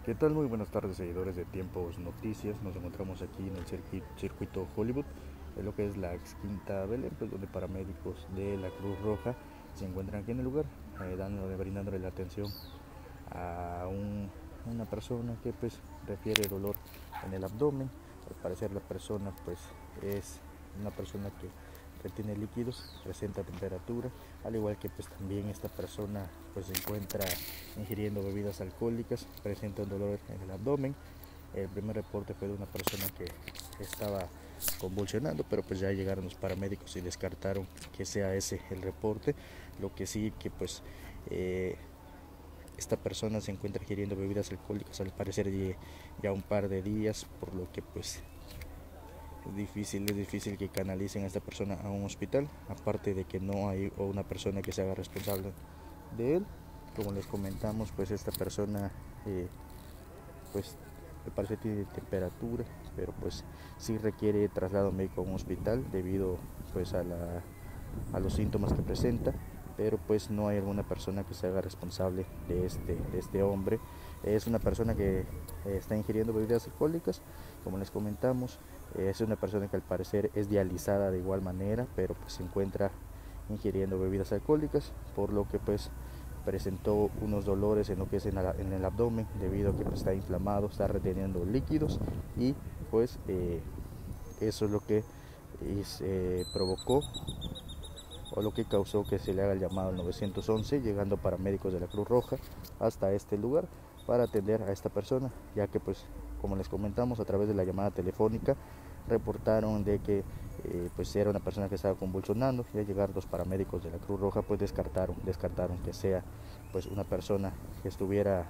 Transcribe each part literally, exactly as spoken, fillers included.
¿Qué tal? Muy buenas tardes, seguidores de Tiempos Noticias. Nos encontramos aquí en el circuito, circuito Hollywood, en lo que es la ex Quinta Belén, pues, donde paramédicos de la Cruz Roja se encuentran aquí en el lugar, eh, dándole, brindándole la atención a un, una persona que pues refiere dolor en el abdomen. Al parecer la persona pues es una persona que retiene líquidos, presenta temperatura, al igual que pues también esta persona pues se encuentra ingiriendo bebidas alcohólicas, presenta un dolor en el abdomen. El primer reporte fue de una persona que estaba convulsionando, pero pues ya llegaron los paramédicos y descartaron que sea ese el reporte. Lo que sí que pues eh, esta persona se encuentra ingiriendo bebidas alcohólicas al parecer ya un par de días, por lo que pues es difícil, es difícil que canalicen a esta persona a un hospital, aparte de que no hay una persona que se haga responsable de él. Como les comentamos, pues esta persona eh, pues me parece que tiene temperatura, pero pues sí requiere traslado médico a un hospital debido pues a, la, a los síntomas que presenta, pero pues no hay alguna persona que se haga responsable de este, de este hombre. Es una persona que eh, está ingiriendo bebidas alcohólicas, como les comentamos. Eh, es una persona que al parecer es dializada de igual manera, pero pues se encuentra ingiriendo bebidas alcohólicas, por lo que pues presentó unos dolores en lo que es en, la, en el abdomen, debido a que pues, está inflamado, está reteniendo líquidos, y pues eh, eso es lo que es, eh, provocó o lo que causó que se le haga el llamado al nueve once, llegando paramédicos de la Cruz Roja hasta este lugar para atender a esta persona, ya que pues como les comentamos, a través de la llamada telefónica reportaron de que eh, pues era una persona que estaba convulsionando, y al llegar los paramédicos de la Cruz Roja pues descartaron descartaron que sea pues una persona que estuviera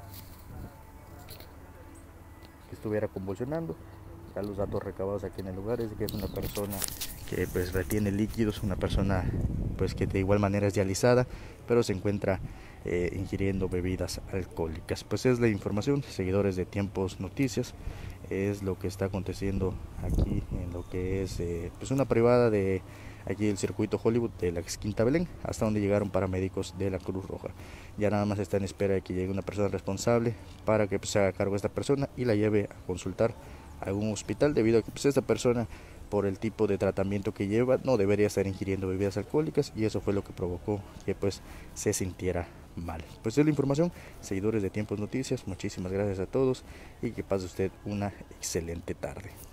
que estuviera convulsionando. Ya los datos recabados aquí en el lugar es de que es una persona que pues retiene líquidos, una persona pues que de igual manera es dializada, pero se encuentra eh, ingiriendo bebidas alcohólicas. Pues es la información, seguidores de Tiempos Noticias, es lo que está aconteciendo aquí en lo que es eh, pues una privada de aquí el circuito Hollywood de la Quinta Belén, hasta donde llegaron paramédicos de la Cruz Roja. Ya nada más está en espera de que llegue una persona responsable para que pues, se haga cargo de esta persona y la lleve a consultar a algún hospital, debido a que pues, esta persona, por el tipo de tratamiento que lleva, no debería estar ingiriendo bebidas alcohólicas, y eso fue lo que provocó que pues se sintiera mal. Pues es la información, seguidores de Tiempos Noticias, muchísimas gracias a todos y que pase usted una excelente tarde.